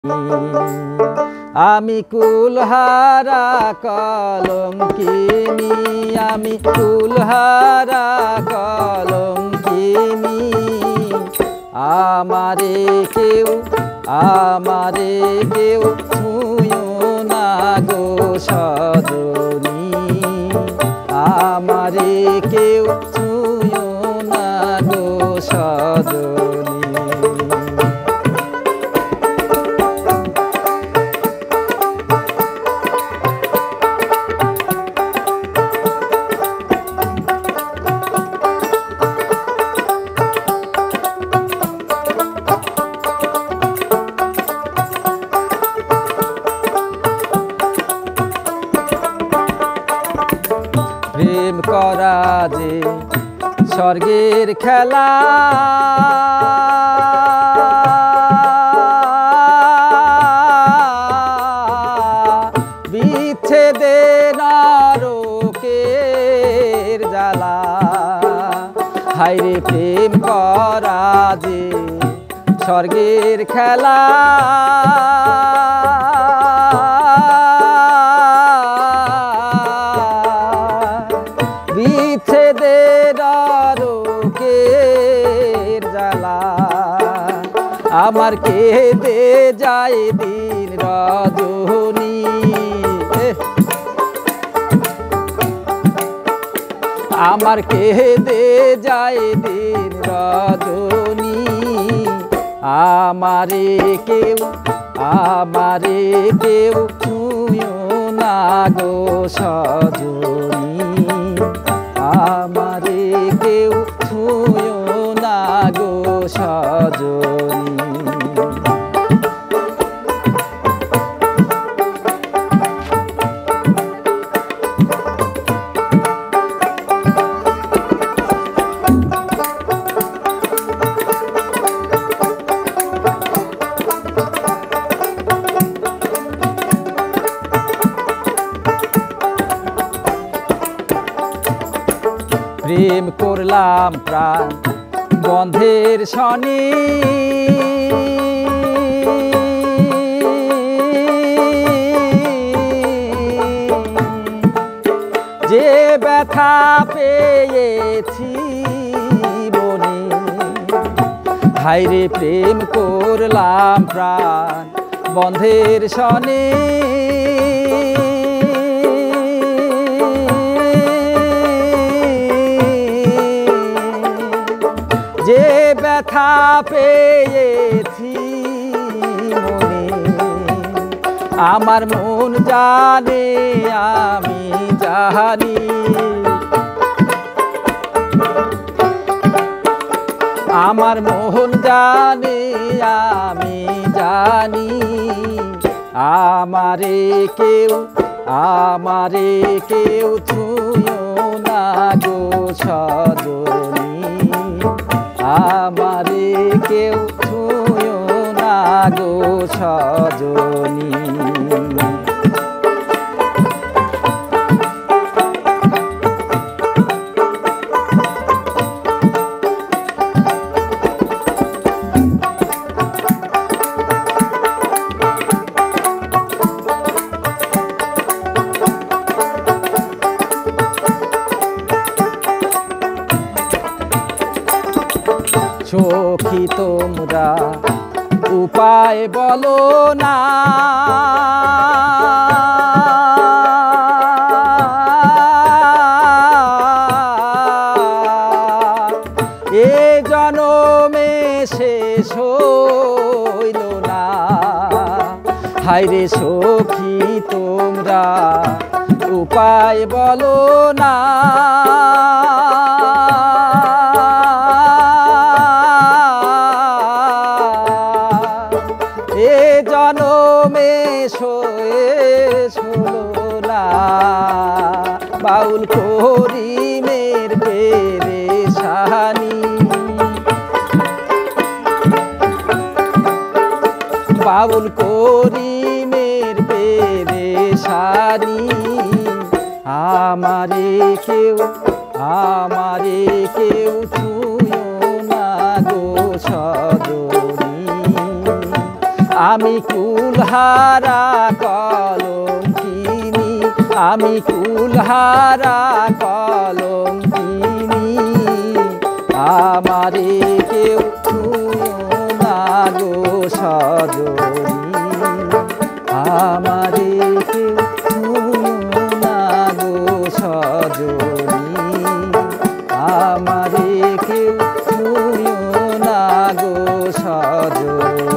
আমি কুলহারা কলঙ্কিনী, আমি কুলহারা কলঙ্কিনী। আমারে কেউ ছুঁয়ো না গো সজনী, আমারে কেউ ছুঁয়ো না গো সজনী। প্রেম করা যে স্বর্গের খেলা, বিচ্ছেদে নরকের জ্বালা। হায়রে প্রেম করা যে স্বর্গের খেলা, বিচ্ছেদে নরকের জ্বালা। আমার কেঁদে যায় দিন রজনী, আমার কেঁদে যায় দিন রজনী। আমারে কেউ ছুঁয়ো না গো সজনী, আমারে কেউ ছুঁয়ো না গো সজনী। প্রেম করলাম প্রাণ বন্ধের শনি, যে ব্যথা পেয়েছি বনে। হায়রে প্রেম করলাম প্রাণ বন্ধের শনি, যে ব্যথা পেয়েছি মনে। আমার মন জানে আমি জানি, আমার মন জানে আমি জানি। আমারে কেউ ছুঁয়ো না গো সজনী, আমারে কেউ ছুঁয়ো না গো সজনী। সখী তোমরা উপায় বলো না, এ জনমে শেষ হইল না। হায়রে সখী তোমরা উপায় বলো না, এ জনমে শেষ হলো না। বাউল করিমের পেরেশানি, বাউল করিমের পেরেশানি। আমারে কেউ ছুঁয়ো না গো সজনী, আমি কুলহারা কলঙ্কিনী, আমি কুলহারা কলঙ্কিনী, আমারে কেউ ছুঁয়ো না গো সজনী, আমারে কেউ ছুঁয়ো না গো সজনী, আমারে কেউ ছুঁয়ো না গো সজনী।